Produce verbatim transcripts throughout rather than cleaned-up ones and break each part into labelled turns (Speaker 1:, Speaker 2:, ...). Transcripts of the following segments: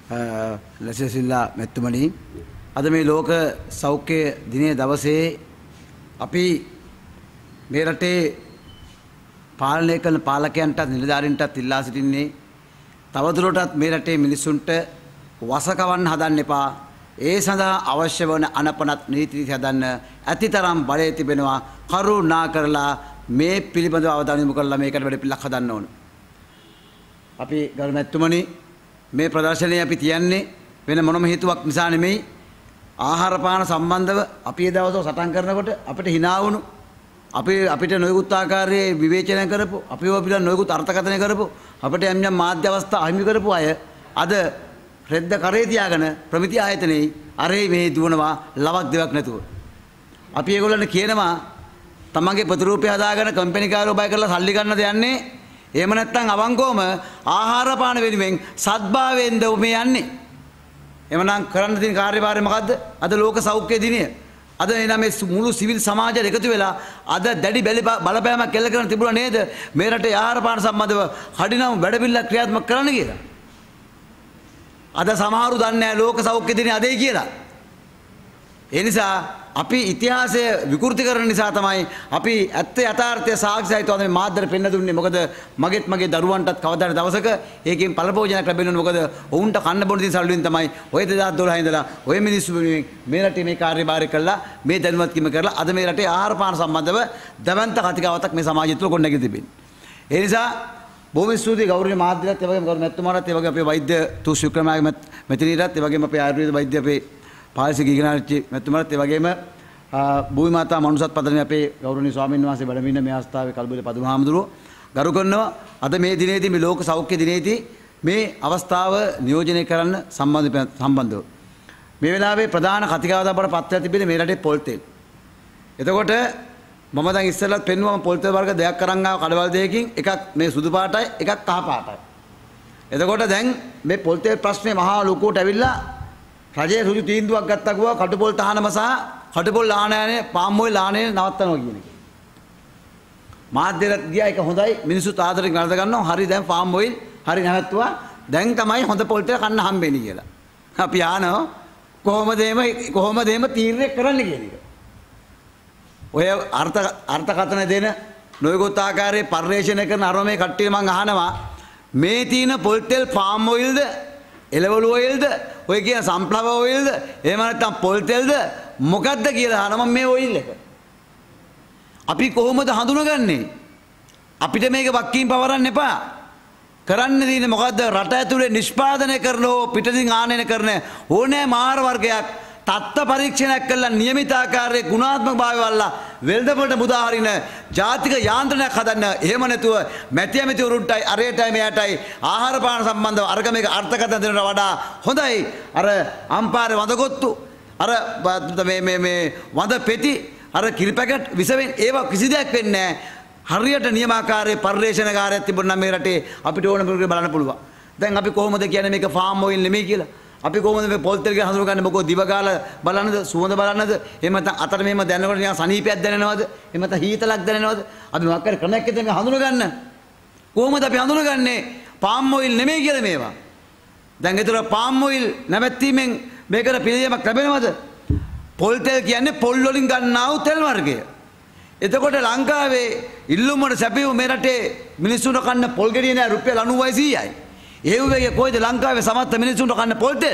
Speaker 1: ලැසසිල්ලා මෙතුමනි අද මේ ලෝක සෞඛ්‍ය දිනයේ දවසේ අපි මේ රටේ පාලනය කරන පාලකයන්ටත් නිලධාරීන්ටත් ඉල්ලා සිටින්නේ තවදුරටත් මේ රටේ මිනිසුන්ට වසකවන්න හදන්න එපා. ඒ සඳහා අවශ්‍ය වන අනපනත් නීති හදන්න ඇතිතරම් බලය තිබෙනවා. කරුණා කරලා මේ පිළිබඳව අවධානය යොමු කරලා මේකට වැඩ පිළිලක් හදන්න ඕන. අපි ගරු මැතිතුමනි මේ ප්‍රදර්ශනය අපි තියන්නේ වෙන මොනම හේතුවක් නිසා නෙමෙයි. ආහාර පාන සම්බන්ධව අපි ඒ දවස්වල සටන් කරනකොට අපිට hina වුණු අපි අපිට නොයෙකුත් ආකාරයේ විවේචනය කරපු අපිව පිළිබඳ නොයෙකුත් අර්ථකථනය කරපු අපිට යම් යම් මාධ්‍ය අවස්ථා අහිමි කරපු අය අද රෙද්ද කරේ තියාගෙන ප්‍රමිති ආයතනයේ අරේ මේ දුවනවා ලවක් දෙවක් නැතුව. අපි ඒගොල්ලන්ට කියනවා තමන්ගේ ප්‍රතිරූපය හදාගෙන කම්පැනි කාරෝ බය කරලා සල්ලි ගන්නද යන්නේ? එහෙම නැත්නම් අවංකවම ආහාර පාන වෙනුවෙන් සත්භාවයෙන්ද මේ යන්නේ? එමනම් කරන්න තියෙන කාර්යභාරය මොකද්ද? අද ලෝක සෞඛ්‍ය දිනය. අද එනම් මේ මුළු සිවිල් සමාජය එකතු වෙලා අද දැඩි බලපෑමක් කෙල්ල කරන තිබුණා නේද? මේ රටේ ආහාර පාන සම්බන්ධව කඩිනම් වැඩපිළිවෙලක් ක්‍රියාත්මක කරන්න කියලා. අද සමහරු දන්නේ නැහැ ලෝක සෞඛ්‍ය දිනය අදයි කියලා. ඒ නිසා අපි ඉතිහාසය විකෘති කරන නිසා තමයි අපි ඇත්ත යථාර්ථය සාක්ෂියයිතව මේ මාධ්‍යට පෙන්න දුන්නේ. මොකද මගෙත් මගේ දරුවන්ටත් කවදාද දවසක ඒකෙන් පළපෝජනයක් ලැබෙන්නේ. මොකද ඔවුන්ට කන්න බොන්න තියෙන සල්ලි වලින් තමයි ඔය දෙදාස් දොළහ ඉඳලා ඔය මිනිස්සු මේ රටේ මේ කාර්යභාරය කළා මේ දැනුවත් කිම කරලා අද මේ රටේ ආහාර පාන සම්බන්ධව දවන්ත කතිකාවතක් මේ සමාජය තුළ ගොඩනැගී තිබෙනවා. ඒ නිසා බොහොම ස්තුතියි ගෞරවනීය මාධ්‍යලත් ඒ වගේම ගෞරව මැතිතුමාටත් ඒ වගේම අපේ වෛද්‍ය තුෂ් වික්‍රමනායක මැතිණියටත් ඒ වගේම අපේ ආයුර්වේද වෛද්‍ය අපේ පාලිසි ගිගනාච්චි මැතිතුමාටත් ඒ වගේම භූමි මාතා මනුසත් පදනමේ අපේ ගෞරවනීය ස්වාමීන් වහන්සේ වැඩම ඉන්න මේ අවස්ථාවේ කල්බලේ පදුමහාමුදුරුවෝ ගරු කරනවා. අද මේ දිනේදී මේ ලෝක සෞඛ්‍ය දිනේදී මේ අවස්ථාව නියෝජනය කරන්න සම්බන්ධ සම්බන්ධව මේ වෙලාවේ ප්‍රධාන කතිකාවතක් බවට පත් වෙලා තිබෙන්නේ මේ රටේ පොල් තෙල්. එතකොට මම දැන් ඉස්සෙල්ලත් පෙන්නුවම පොල් තෙල් වර්ග දෙකක් අරන් ආව කඩවල් දෙකකින් එකක් මේ සුදු පාටයි එකක් කහ පාටයි. එතකොට දැන් මේ පොල් තෙල් ප්‍රශ්නේ මහා ලොකුවට ඇවිල්ලා රජයේ සුදු තීන්දුවක් ගත්තා ගුවා කටුපොල් තහනම සහ කටුපොල් ආනයනේ පාම් ඔයිල් ආනයනේ නවත්තනවා කියන එක. මාධ්‍යට ගියා ඒක හොඳයි මිනිස්සු ආදරෙන් ගලද ගන්නවා. හරි දැන් පාම් ඔයිල් හරි නැවතුවා. දැන් තමයි හොඳ පොල් තෙල් කන්න හම්බෙන්නේ කියලා. අපි ආනවා කොහොමද එහෙම කොහොමද එහෙම තීරණය කරන්න කියන එක. ඔය අර්ථ අර්ථකථන දෙන නොයෙකුත් ආකාරයේ පරිශ්‍රණය කරන අරමේ කට්ටිය මං අහනවා මේ තියෙන පොල් තෙල් පාම් ඔයිල්ද එළවලු ඔයිල්ද ඔය කියන සන්ෆ්ලවර් ඔයිල්ද එහෙම නැත්නම් පොල් තෙල්ද මොකද්ද කියලා අහනවා මේ ඔයිල් එක. අපි කොහොමද හඳුනගන්නේ? අපිට මේක වක්කීම් පවරන්න එපා. කරන්න තියෙන්නේ මොකද්ද? රට ඇතුලේ නිෂ්පාදනය කරන හෝ පිටතින් ආනයන කරන ඕනෑම ආහාර වර්ගයක් තත්ත්ව පරීක්ෂණයක් කළා නියමිත ආකාරයේ ගුණාත්මක භාවය වල්ලා වෙළඳපොළට මුදා හරින ජාතික යාන්ත්‍රණයක් හදන්න. එහෙම නැතුව මැති ඇමති උරුන්ටයි අරයටයි මෙයටයි ආහාර පාන සම්බන්ධව අර්ග මේක අර්ථකථන දෙනවට වඩා හොඳයි අර අම්පාරේ වඳගොත්තු අර මේ මේ මේ වඳ පෙති අර කිරි පැකට් විසවෙන් ඒවා කිසි දෙයක් වෙන්නේ නැහැ. හරියට නියමාකාරයේ පරිශ්‍රණකාරයක් තිබුණා නම් මේ රටේ අපිට ඕන කෙනෙකුට බලන්න පුළුවන්. දැන් අපි කොහොමද කියන්නේ මේක ෆාම් ඔයිල් නෙමෙයි කියලා? අපි කොහොමද මේ පොල් තෙල් ගැන හඳුනගන්නේ? මොකෝ දිව ගාලා බලන්නද? සුවඳ බලන්නද? එහෙම නැත්නම් අතට මෙහෙම දැනනකොට නිකන් සනීපයක් දැනෙනවද? එහෙම නැත්නම් හීතලක් දැනෙනවද? අපි මොකක් හරි ක්‍රමයක් ඇතුළේ මේ හඳුනගන්න. කොහොමද අපි හඳුනගන්නේ පාම් ඔයිල් නෙමෙයි කියලා මේවා? දැන් ඒතර පාම් ඔයිල් නැවැත්වීමෙන් මේකට පිළියමක් ලැබෙනවද? පොල් තෙල් කියන්නේ පොල් වලින් ගන්නා වූ තෙල් වර්ගය. එතකොට ලංකාවේ ඉල්ලුම වල සැපයූ මේ රටේ මිනිස්සුන්ට කන්න පොල් ගෙඩිය නෑ රුපියල් අනූවයි සීයයි. ඒ වගේ කොයිද ලංකාවේ සමස්ත මිනිස්සුන්ට කන්න පොල් තෙල්?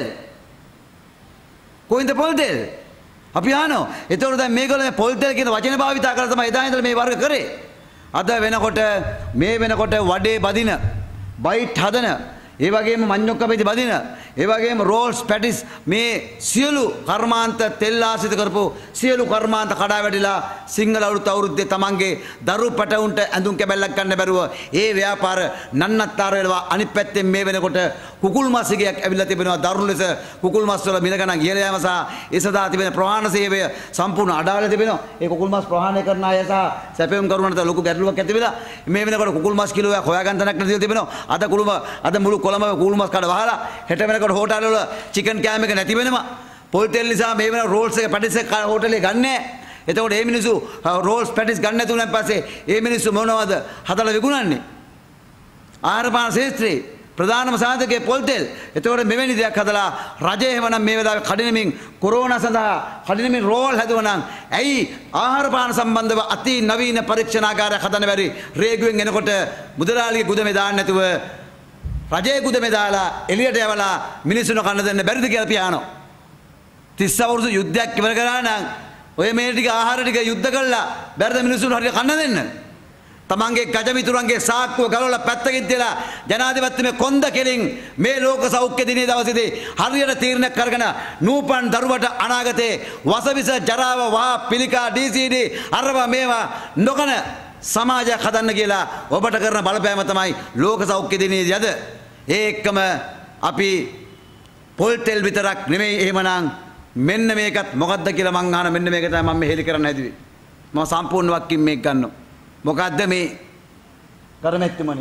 Speaker 1: කොයින්ද පොල් තෙල්? අපි අහනවා. එතකොට දැන් මේගොල්ලෝ මේ පොල් තෙල් කියන වචන භාවිතා කරලා තමයි එදා ඉඳලා මේ වර්ග කරේ. අද වෙනකොට මේ වෙනකොට වඩේ බදින, බයිට් හදන, ඒ වගේම මඤ්ඤොක්ක පෙති බදින, ඒ වගේම රෝල්ස් පැටිස් මේ සියලු කර්මාන්ත තෙල් ආශ්‍රිත කරපු සියලු කර්මාන්ත කඩා වැටිලා සිංහල අවුරුද්ද අවුරුද්දේ තමන්ගේ දරු පැටවුන්ට ඇඳුම් කැබැල්ලක් ගන්න බැරුව ඒ ව්‍යාපාර නන්නත්තර වෙනවා. අනිත් පැත්තෙන් මේ වෙනකොට කුකුල් මස් එකක් ඇවිල්ලා තිබෙනවා. දරුණු ලෙස කුකුල් මස් වල මිල ගණන් ඉහළ යාම සහ ඒ සදා තිබෙන ප්‍රවාහන සේවය සම්පූර්ණ අඩාල තිබෙනවා. ඒ කුකුල් මස් ප්‍රවාහනය කරන අය සහ සැපයුම් කරුවන්ට ලොකු ගැටලුවක් ඇති වෙලා මේ වෙනකොට කුකුල් මස් කිලෝයක් හොයාගන්න තැනක් නැතිව තිබෙනවා. අද කුළුම අද මුළු කොළඹ කුකුල් මස් කඩ වහලා හෙට වෙනකොට හෝටල් වල චිකන් කෑම එක නැති වෙනවා. පොල් තෙල් නිසා මේ වෙන රෝල්ස් එක පැටිස් එක හෝටලේ ගන්නෑ. එතකොට මේ මිනිස්සු රෝල්ස් පැටිස් ගන්න නැතුණන් පස්සේ මේ මිනිස්සු මොනවද හදලා විකුණන්නේ? ආහාර පාන ශේත්‍රේ ප්‍රධානම සාධකයේ පොල් තෙල්. එතකොට මෙවැනි දෙයක් හදලා රජය එහෙමනම් මේ වෙලාවේ කඩිනමින් කොරෝනා සඳහා කඩිනමින් රෝල් හැදුවනම් ඇයි ආහාර පාන සම්බන්ධව අති නවීන පරීක්ෂණාගාරයක් හදන්න බැරි? රේගුවෙන් එනකොට මුදලාලිගේ ගුදමේ දාන්න නැතුව රජයේ ගුදමේ දාලා එළියට යවලා මිනිස්සුන්ව කන්න දෙන්න බැරිද කියලා පියානෝ. තිස් අවුරුදු යුද්ධයක් ඉවර කරා නම් ඔය මේ ටික ආහාර ටික යුද්ධ කළා බැරිද මිනිස්සුන්ව හරියට කන්න දෙන්න? තමන්ගේ ගජමිතුරන්ගේ සාක්කුව ගලවලා පැත්තකින් තියලා ජනාධිපතිතුමේ කොන්ද කෙලින් මේ ලෝක සෞඛ්‍ය දිනයේ දවසේදී හරියට තීරණයක් කරගෙන නූපන් දරුවට අනාගතේ වසවිස ජරාව වා පිළිකා ඩීසීඩී අරවා මේවා නොකන සමාජයක් හදන්න කියලා ඔබට කරන බලපෑම තමයි ලෝක සෞඛ්‍ය දිනයේදී අද. ඒ එක්කම අපි පොල් තෙල් විතරක් නෙමෙයි එහෙමනම් මෙන්න මේකත් මොකද්ද කියලා මං අහන මෙන්න මේක තමයි මම මෙහෙලි කරන්න හැදුවේ. මම සම්පූර්ණ වක්කින් මේක ගන්නවා. මොකද්ද මේ කරමැතිතුමනි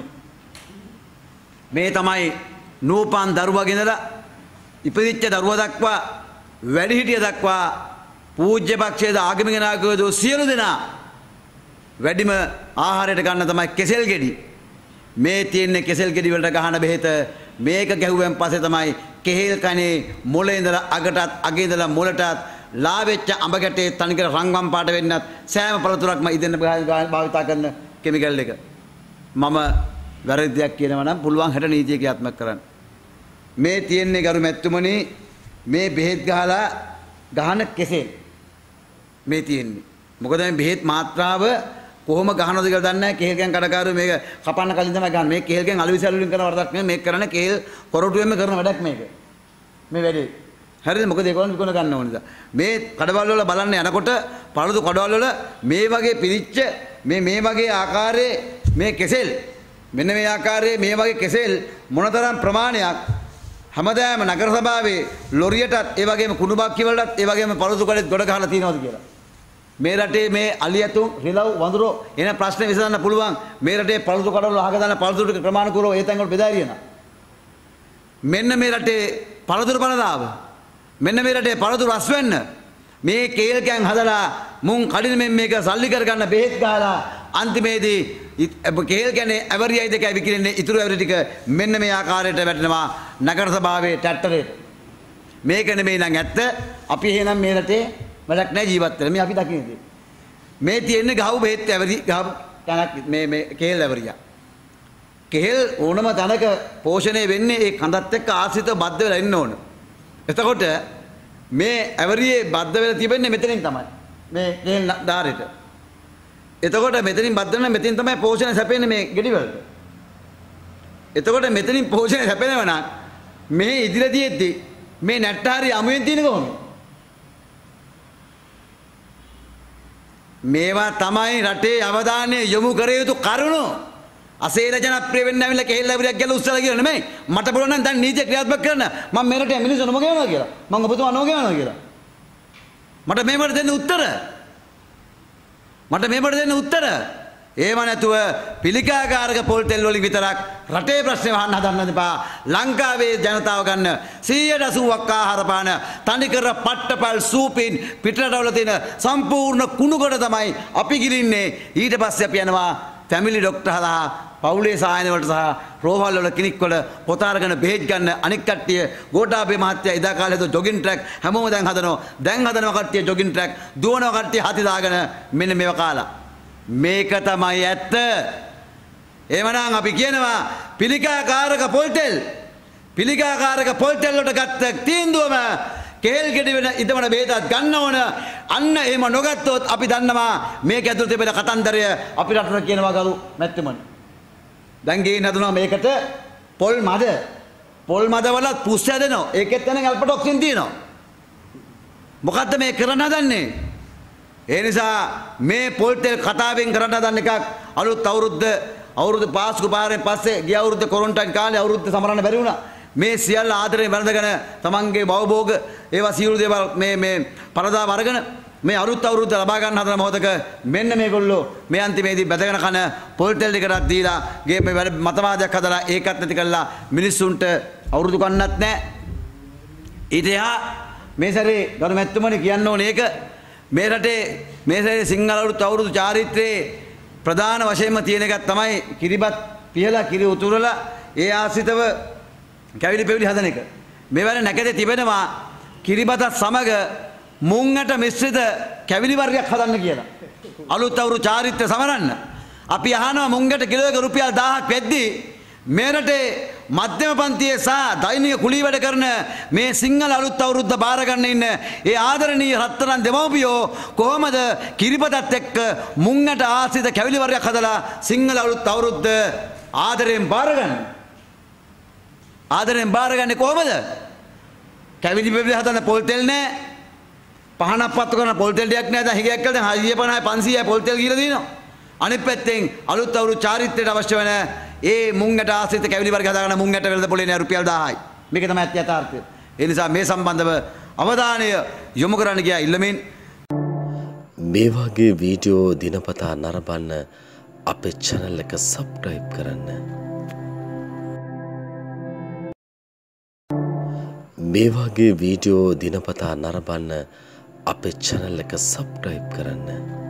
Speaker 1: මේ තමයි නූපන් දරුවා ගෙනලා ඉපදිච්ච දරුවා දක්වා වැඩිහිටිය දක්වා පූජ්‍ය පක්ෂයේද ආගමික නායකයෝ සියලු දෙනා වැඩිම ආහාරයට ගන්න තමයි කෙසෙල් ගෙඩි. මේ තියෙන්නේ කෙසෙල් ගෙඩි වලට ගහන බෙහෙත. මේක ගැහුවෙන් පස්සේ තමයි කෙහෙල් කනේ මොළේ ඉඳලා අගටත් අගේ ඉඳලා මොළටත් ලාවෙච්ච අඹ ගැටේ තනිකර රංගම් පාට වෙන්නත් සෑම පළතුරක්ම ඉදෙන්න භාවිතා කරන කෙමිකල් එක. මම වැරදි දෙයක් කියනවා නම් පුළුවන් හැට නීතිය ක්‍රියාත්මක කරන්න. මේ තියෙන්නේ ගරු මැතිතුමනි මේ බෙහෙත් ගහලා ගහන කෙසෙල් මේ තියෙන්නේ. මොකද මේ බෙහෙත් මාත්‍රාව කොහොම ගහනවද කියලා දන්නේ නැහැ. කෙහෙල්ගෙන් කඩකාරයෝ මේක කපන්න කලින් තමයි ගහන්නේ. මේ කෙහෙල්ගෙන් අලුවිසල් වලින් කරන වරදක් නෙමෙයි. මේක කරන්නේ කෙහෙල් කොරටුවෙන්ම කරන වැඩක් මේක. මේ වැඩේ. හරිද? මොකද ඒගොල්ලෝ විකුණ ගන්න ඕන නිසා. මේ කඩවල වල බලන්න යනකොට පළදු කඩවල වල මේ වගේ පිරිච්ච මේ මේ වගේ ආකාරයේ මේ කෙසෙල් මෙන්න මේ ආකාරයේ මේ වගේ කෙසෙල් මොනතරම් ප්‍රමාණයක් හැමදාම නගර සභාවේ ලොරියටත් ඒ වගේම කුණු බක්කි වලටත් ඒ වගේම පළදු කඩේත් ගොඩ ගහලා තියෙනවද කියලා. මේ රටේ මේ අලියතුන් රිලව් වඳුරෝ එන ප්‍රශ්නේ විසඳන්න පුළුවන්. මේ රටේ පළදු කඩවල අහක දාන පළදු ටික ප්‍රමාණිකව ඒ තැන් වල බෙදා ඉරියන. මෙන්න මේ රටේ පළදුරු බලදාව මෙන්න මේ රටේ පළතුරු රස් වෙන්න මේ කේල් කෑන් හදලා මුන් කඩිනමින් මේක සල්ලි කරගන්න බෙහෙත් ගහලා අන්තිමේදී කේල් කෑනේ ඇවරියයි දෙකයි විකිරෙන්නේ ඉතුරු ඇවරි ටික මෙන්න මේ ආකාරයට වැටෙනවා නගර සභාවේ ටැට්ටරේට. මේක නෙමෙයි නම් ඇත්ත. අපි එහෙනම් මේ රටේ වැඩක් නැහැ ජීවත් වෙන්න. මේ අපි දකින්නේ. මේ තියෙන්නේ ගහව බෙහෙත් ඇවරි ගහව තනක් මේ මේ කේල් ඇවරියා. කේල් ඕනම තනක පෝෂණය වෙන්නේ ඒ කඳත් එක්ක ආශ්‍රිතව බද්ධ වෙලා ඉන්න ඕන. එතකොට මේ ඇවරියේ බද්ධ වෙලා තිබෙන්නේ මෙතනින් තමයි. මේ කේල් ධාරෙට. එතකොට මෙතනින් බද්ධ වෙන මෙතනින් තමයි පෝෂණය සැපෙන්නේ මේ ගෙඩි වලට. එතකොට මෙතනින් පෝෂණය සැපෙනවා නම් මේ ඉදිරියේදී මේ නැට්ටාරිය අමුයෙන් තියෙන කොහොමද? මේවා තමයි රටේ අවධානය යොමු කර යුතු කරුණු. අසේල ජනප්‍රිය වෙන්න ඇවිල්ලා කෙහෙල් ඇවරියක් ගැල උස්සලා කියලා නෙමෙයි. මට පුළුවන් නම් දැන් නීතිය ක්‍රියාත්මක කරන්න. මම මේ රටේ මිනිස්සු නොම ගෙවනවා කියලා. මම ඔබතුමා නොම ගෙවනවා කියලා. මට මේවට දෙන්න උත්තර. මට මේවට දෙන්න උත්තර. ඒව නැතුව පිළිකාකාරක පොල් තෙල් වලින් විතරක් රටේ ප්‍රශ්නේ වහන්න හදන්න එපා. ලංකාවේ ජනතාව ගන්න සීයට අසූවක් ආහාර පාන තනිකර පට්ටපල් සූපින් පිටරටවල තියෙන සම්පූර්ණ කුණුගොඩ තමයි අපි ගිලින්නේ. ඊට පස්සේ අපි යනවා ෆැමිලි ડોක්ටර් හදා පවුලේ සායන වලට සහ රෝහල් වල ක්ලිනික් වල පොත අරගෙන බෙහෙත් ගන්න අනික් කට්ටිය ගෝඨාභය මහත්තයා එදා කාලේ හද ජොගින් ට්‍රැක් හැමෝම දැන් හදනවා. දැන් හදනවා කට්ටිය ජොගින් ට්‍රැක් දුවනවා කට්ටිය හති දාගෙන මෙන්න මේවා කාලා. මේක තමයි ඇත්ත. එවනම් අපි කියනවා පිළිකාකාරක පොල් තෙල් පිළිකාකාරක පොල් තෙල් වලට ගත්ත තීන්දුවම කෙහෙල් ගෙඩි වෙන ඉදමන බෙහෙතක් ගන්න ඕන. අන්න එහෙම නොගත්තොත් අපි දන්නවා මේක ඇතුළත තිබෙන කතන්දරය අපි රටට කියනවා ගරු මැතිතුමනි. දැන් ගේන හදනවා මේකට පොල් මද. පොල් මද වලත් පුස්ස හැදෙනවා. ඒකෙත් යන ඇල්පටොක්සින් තියෙනවා. මොකද්ද මේ කරන්න හදන්නේ? ඒ නිසා මේ පොල් තෙල් කතාවෙන් කරන්න හදන එකක් අලුත් අවුරුද්ද අවුරුදු පාස්කු පාරෙන් පස්සේ ගිය අවුරුද්ද කොරන්ටයින් කාලේ අවුරුද්ද සමරන්න බැරි වුණා. මේ සියල්ල ආදරයෙන් වැළඳගෙන තමන්ගේ භවභෝග ඒවා සියලු දේවල් මේ මේ පරදාව අරගෙන මේ අලුත් අවුරුද්ද ලබා ගන්න හදන මොහොතක මෙන්න මේගොල්ලෝ මේ අන්තිමේදී බැදගෙන කන පොල් තෙල් ටිකටත් දීලා ගේ මේ වැඩ මතවාදයක් හදලා ඒකත් නැති කළා මිනිස්සුන්ට අවුරුදු කන්නත් නැහැ. ඊට එහා මේ සැරේ ගරු මැතිතුමනි කියන්න ඕනේ ඒක මේ රටේ මේ සැරේ සිංහල අවුරුදු අවුරුදු චාරිත්‍රයේ ප්‍රධාන වශයෙන්ම තියෙන එකක් තමයි කිරිබත් පිහලා කිරි උතුරලා ඒ ආශ්‍රිතව කැවිලි පෙවිලි හදන එක. මෙවැනි නැකතේ තිබෙනවා කිරිබතත් සමග මුංගට මිශ්‍රිත කැවිලි වර්ගයක් හදන්න කියලා. අලුත් අවුරු චාරිත්‍ර සමරන්න. අපි අහනවා මුංගට කිලෝ එක රුපියල් දහයක් වෙද්දී මේ රටේ මධ්‍යම පන්තියේ සහ දෛනික කුලී වැඩ කරන මේ සිංහල අලුත් අවුරුද්ද බාර ගන්න ඉන්න ඒ ආදරණීය රත්තරන් දෙමව්පියෝ කොහොමද කිරිබතත් එක්ක මුංගට ආශ්‍රිත කැවිලි වර්ගයක් හදලා සිංහල අලුත් අවුරුද්ද ආදරයෙන් බාරගන්නේ? ආදරයෙන් බාරගන්නේ කොහොමද? කැවිලි පෙවිලි හදන්න පොල් තෙල් නැහැ. පහනක් පත්තු කරන පොල් තෙල් ටිකක් නැහැ. දැන් හිගයක් කියලා දැන් හයිය පනහයි පන්සීයයි පොල් තෙල් කියලා දිනවා. අනිත් පැත්තෙන් අලුත් අවුරුදු චාරිත්‍රයට අවශ්‍ය වෙන ඒ මුංගට ආශ්‍රිත කැවිලි වර්ග හදාගන්න මුංගට වෙළඳ පොලේ නෑ රුපියල් දහයයි. මේක තමයි ඇත්ත යථාර්ථය. ඒ නිසා මේ සම්බන්ධව අවධානය යොමු කරන්න ගියා ඉල්ලමින්
Speaker 2: මේ වගේ වීඩියෝ දිනපතා නරඹන්න අපේ channel එක subscribe කරන්න. මේ වගේ වීඩියෝ දිනපතා නරඹන්න අපේ channel එක subscribe කරන්න.